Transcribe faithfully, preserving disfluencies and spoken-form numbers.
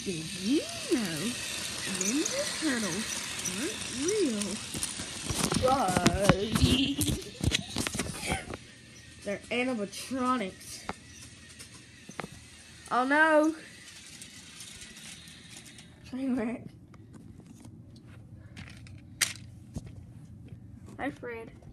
Did you know Ninja Turtles aren't real? But they're animatronics. Oh no! Train wreck. Hi, Fred.